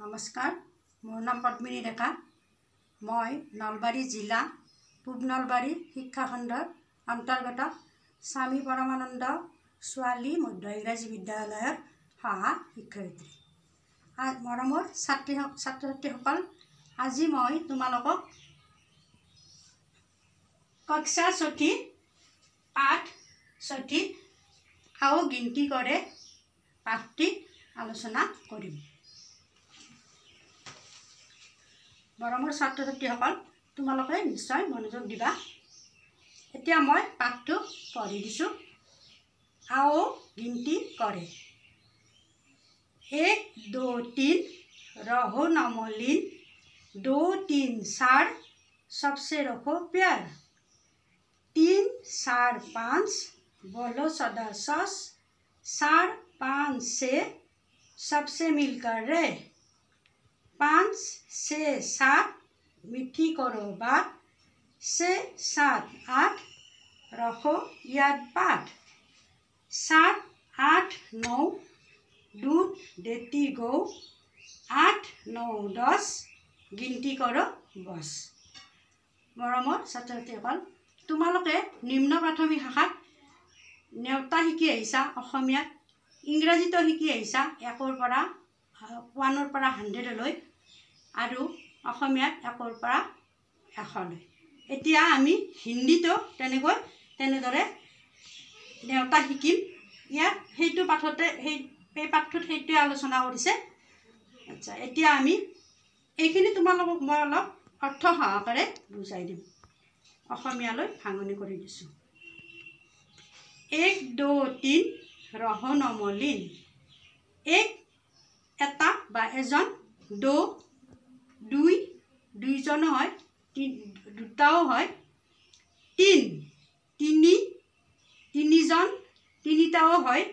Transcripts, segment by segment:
नमस्कार, मोर नाम पद्मिनी डेका। मैं नलबारी जिला पूब नलबारी शिक्षाखंडर अंतर्गत स्वामी परमानंद छोৱালী मध्य इंग्राजी विद्यालयर सहा शिक्षयित्री। आज मरমৰ ছাত্ৰ ছাত্ৰীসকল, আজি মই তোমালোকক कक्षा चौथी पाठ चौथी आओ गिनती करे पाठटी आलोचना करिम। मरমৰ ছাত্ৰ ছাত্ৰীসকল, তোমালোকে নিশ্চয় মনোযোগ দিবা। এতিয়া মই পাঠটো পঢ়ি দিছো। आओ गिनती करे। 1 2 3 रहो नमलिन, 2 3 4 सबसे रखो प्यार, 3 4 5 बोलो सदा सस, 4 5 6 सबसे मिलकर रहे, 5 6 7 मीठी करो बात, 6 7 8 रखो याद पाठ, 7 8 9 दूध देती गो, 8 9 10 गिनती करो बस। मरমৰ ছাত্ৰ ছাত্ৰীসকল, তোমালোকে নিম্ন প্ৰাথমিক শাখাত নেওতা শিকি আহিছা, অসমীয়াত ইংৰাজীতো শিকি আহিছা 1ৰ পৰা 1ৰ পৰা 100 লৈ আৰু অসমীয়াত 1ৰ পৰা 100 লৈ। এতিয়া আমি হিন্দীতো তেনেদৰে নেওতা শিকিম। ইয়াত সেইটো পাঠতে এই পাঠটোত সেইটোৱে আলোচনা কৰিছে। আচ্ছা, এতিয়া আমি এইখিনি তোমালোকক মই অলপ অৰ্থ সহকাৰে বুজাই দিম। অসমীয়ালৈ ভাঙনি কৰি দিছোঁ। 1 2 3 रहो नमलिन। 1 এটা বা এজন, 2 দুই দুইজনো হয়, দুটাও হয়, 3 তিনি তিনিজন তিনিটাও হয়,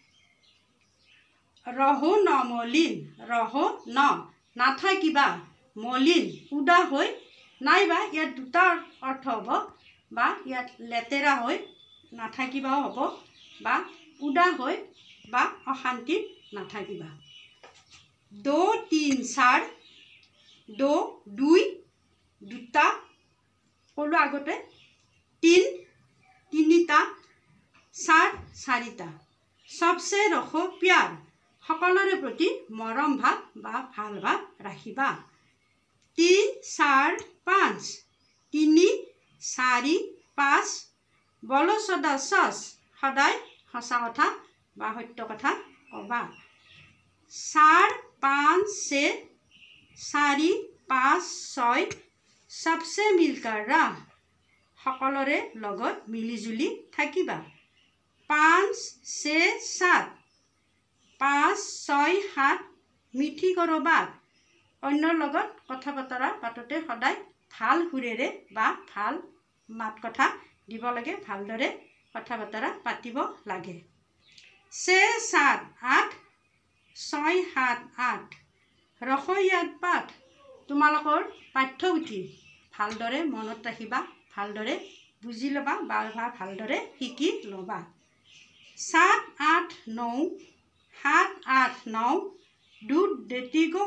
रहो नमलिन रहो ন নাথাকিবা, মলিন উদা হৈ, নাইবা ইয়াত দুটা অৰ্থ হ'ব, বা ইয়াত লেতেৰা হৈ নাথাকিবাও হ'ব, বা উদা হৈ বা অশান্তিত নাথাকিবা। 2 3 4 2 দুই দুটা ক'লো আগতে, 3 তিনিটা, 4 চাৰিটা, सबसे रखो प्यार সকলোৰে প্ৰতি মৰম ভাৱ বা ভাল ভাৱ ৰাখিবা। 3 4 5 3 4 5 বলো সদা সচ সদায় সঁচা কথা বা সত্য কথা ক'বা। 4 5 6 4 5 6 सबसे मिलकर रह সকলোৰে লগত মিলিজুলি থাকিবা। 5 6 7 5 6 7 মিঠি কৰো বাত অন্যৰ লগত কথা বতৰা পাতোতে সদায় ভাল সুৰেৰে বা ভাল মাত কথা দিব লাগে, ভালদৰে কথা বতৰা পাতিব লাগে। 6 7 8 6 7 8 ৰখো ইয়াত পাঠ তোমালোকৰ পাঠ্যপুথি ভালদৰে মনত ৰাখিবা, ভালদৰে বুজি ল'বা বা ভালদৰে শিকি ল'বা। 7 8 9 7 8 9 দুধ দেতি গো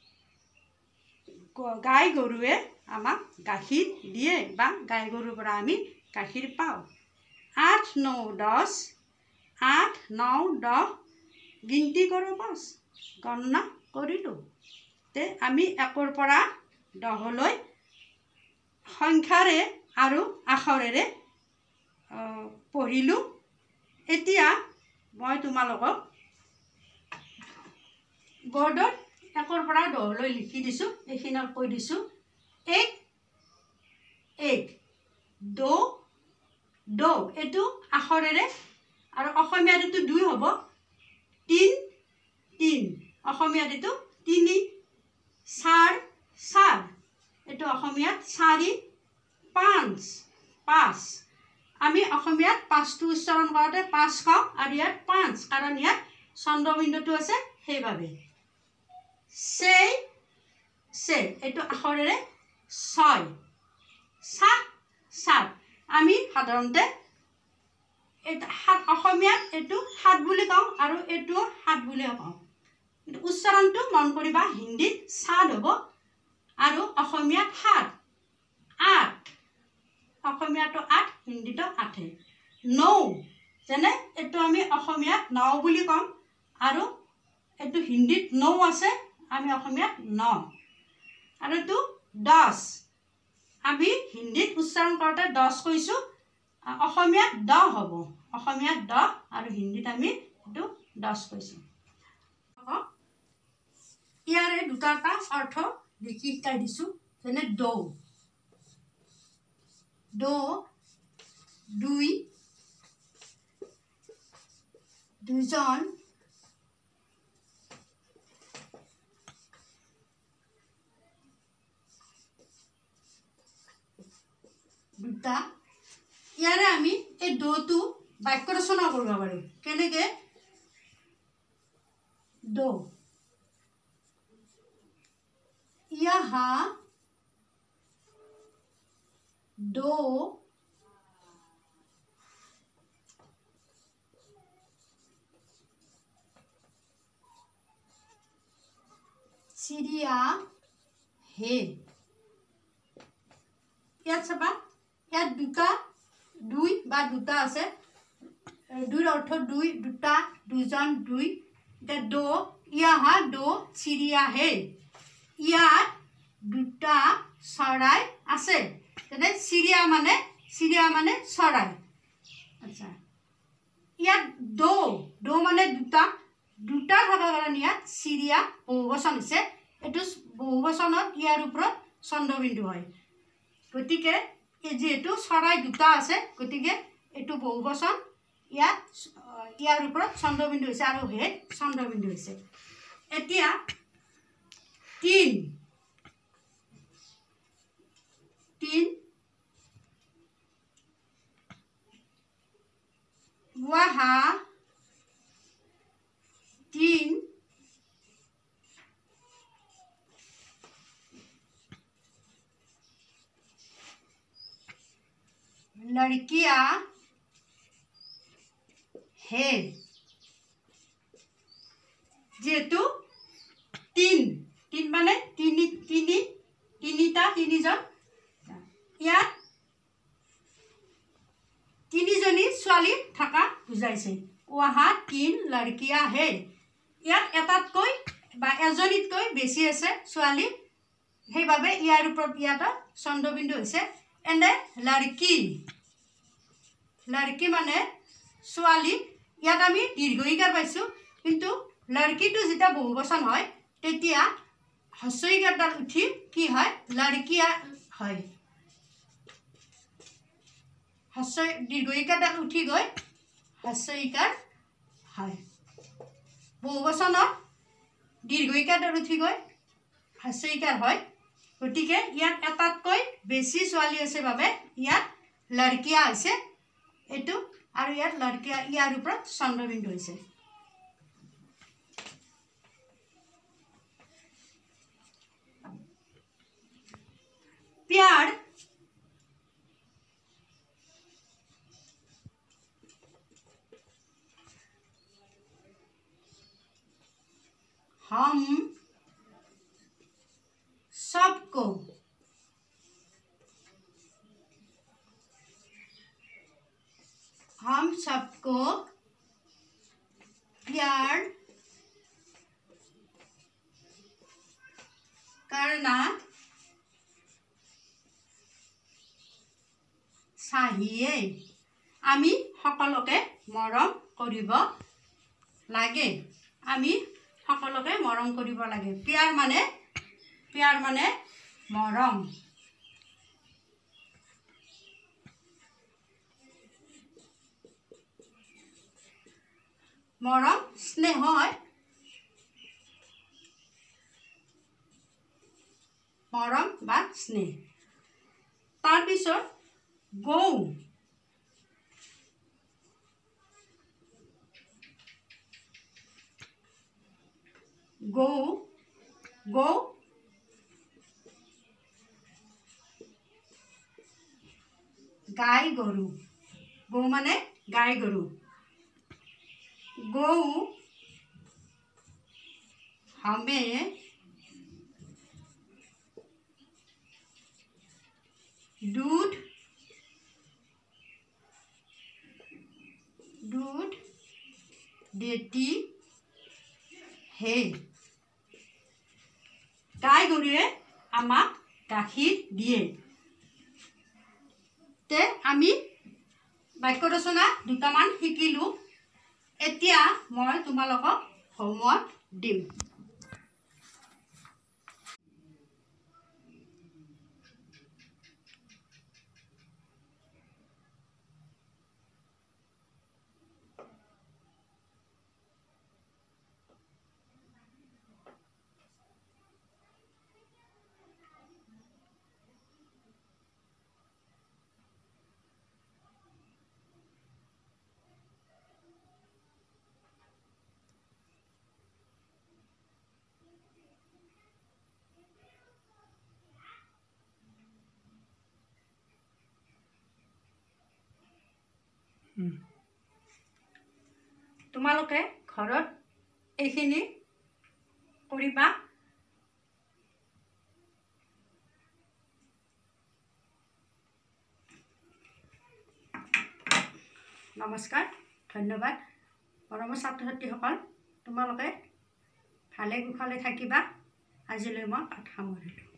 গাই গৰুৱে আমাক গাখীৰ দিয়ে বা গাই গৰুৰ পৰা আমি গাখীৰ পাওঁ। 8 9 10 8 9 10 গিনতি কৰোঁ বছ গণনা কৰিলোঁ। তে আমি 1ৰ পৰা 10লৈ সংখ্যাৰে আৰু আখৰেৰে পঢ়িলোঁ। এতিয়া মই তোমালোকক বৰ্ডত 1ৰ পৰা 10লৈ লিখি দিছোঁ, এইখিনিত কৈ দিছোঁ। 1 1 2 2 এইটো আখৰেৰে আৰু অসমীয়াত এইটো 2 হ'ব। 3 3 অসমীয়াত এইটো 3, 4 4 এইটো অসমীয়াত 4, 5 5 আমি অসমীয়াত 5টো উচ্চাৰণ কৰোঁতে 5 কওঁ আৰু ইয়াত 5 কাৰণ ইয়াত চন্দ্ৰবিন্দুটো আছে সেইভাবে। 6 6 এইটো আখৰেৰে 6 7 7 আমি সাধাৰণতে অসমীয়াত এইটো 7 বুলি কওঁ আৰু এইটো 7 বুলি কওঁ। কিন্তু উচ্চাৰণটো মন কৰিবা হিন্দীত সাত হ'ব আৰু অসমীয়াত সাত আঠ অসমীয়াটো আঠ হিন্দীটো আঠে নৌ যেনে এইটো আমি অসমীয়াত নৌ বুলি ক'ম আৰু এইটো হিন্দীত নৌ আছে আমি অসমীয়াত ন আৰু এইটো 10 আমি হিন্দীত উচ্চাৰণ কৰোঁতে 10 কৈছোঁ অসমীয়াত 10 হ'ব অসমীয়াত 10 আৰু হিন্দীত আমি এইটো 10 কৈছোঁ ইয়াৰে দুটা অৰ্থ লিখি শিকাই দিছোঁ যেনে দৌ দৌ দুই দুজন দুটা ইয়াৰে আমি এই দৌটো বাক্য ৰচনা কৰিব পাৰোঁ কেনেকৈ दो यहाँ दो चिड़िया है ইয়াত চাবা ইয়াত দুটা দুই বা দুটা আছে দুইৰ অৰ্থ দুই দুটা দুজন দুই दो यहाँ दो चिड़िया है ইয়াত দুটা চৰাই আছে তেনে চিৰিয়া মানে চৰাই আচ্ছা ইয়াত দো দো মানে দুটা দুটা থকাৰ কাৰণে ইয়াত চিৰিয়া বহুবচন হৈছে এইটো বহুবচনত ইয়াৰ ওপৰত চন্দ্ৰবিন্দু হয় গতিকে যেহেতু চৰাই দুটা আছে গতিকে এইটো বহুবচন ইয়াৰ ওপৰত চন্দ্ৰবিন্দু হৈছে আৰু হে চন্দ্ৰবিন্দু হৈছে এতিয়া 3 वहाँ 3 लड़कियां है जेतु 3 माने তিনিটা তিনিজন ইয়াত তিনিজনী ছোৱালী থকা বুজাইছে वहाँ 3 लड़कियां है ইয়াত এটাতকৈ বা এজনীতকৈ বেছি আছে ছোৱালী সেইভাবে ইয়াৰ ওপৰত ইয়াত চন্দ্ৰবিন্দু হৈছে এনে লড়কি মানে ছোৱালী ইয়াত আমি দীৰ্ঘ ইকাৰ পাইছোঁ কিন্তু লড়কিটো যেতিয়া বহুবচন হয় তেতিয়া হস্ৰ ইকাৰডাল উঠি কি হয় লড়কিয়া হয় হস্ৰ দীৰ্ঘ ইকাৰডাল উঠি গৈ হস্ৰ ইকাৰ হয় বহুবচনত দীৰ্ঘ ইকাৰডাল উঠি গৈ হস্ৰ ইকাৰ হয় গতিকে ইয়াত এটাতকৈ বেছি ছোৱালী আছে বাবে ইয়াত লড়কিয়া হৈছে এইটো আৰু ইয়াত লড়কিয়া ইয়াৰ ওপৰত চন্দ্ৰবিন্দু হৈছে प्यार हम सबको प्यार करना चाहिए আমি সকলোকে মৰম কৰিব লাগে আমি সকলোকে মৰম কৰিব লাগে প্যাৰ মানে মৰম মৰম স্নেহ হয় মৰম বা স্নেহ তাৰ পিছত গৌ গাই গৰু গৌ মানে গাই গৰু গৌ हमें दूध देती है। गाय गरुए आमाक गाखीर दिए। ते आमी বাক্য ৰচনা দুটামান শিকিলো। এতিয়া মই তোমালোকক হোমৱৰ্ক দিম। তোমালোকে ঘৰত এইখিনি কৰিবা। নমস্কাৰ, ধন্যবাদ। মৰমৰ ছাত্ৰ ছাত্ৰীসকল, তোমালোকে ভালে কুশলে থাকিবা। আজিলৈ মই পাঠ সামৰিলোঁ।